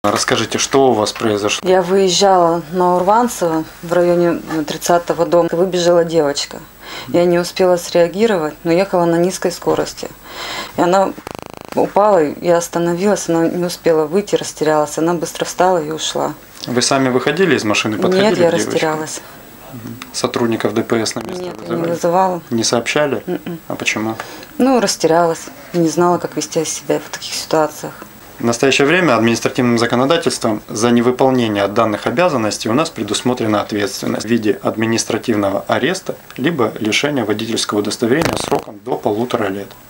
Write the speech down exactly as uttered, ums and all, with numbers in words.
Расскажите, что у вас произошло? Я выезжала на Урванцево в районе тридцатого дома. Выбежала девочка. Я не успела среагировать, но ехала на низкой скорости. И она упала, я остановилась, она не успела выйти, растерялась. Она быстро встала и ушла. Вы сами выходили из машины, подходили Нет, я к девочке? растерялась. Сотрудников ДПС на место Нет, я вызывали? не вызывала. Не сообщали? Mm-mm. А почему? Ну, растерялась. Не знала, как вести себя в таких ситуациях. В настоящее время административным законодательством за невыполнение данных обязанностей у нас предусмотрена ответственность в виде административного ареста либо лишения водительского удостоверения сроком до полутора лет.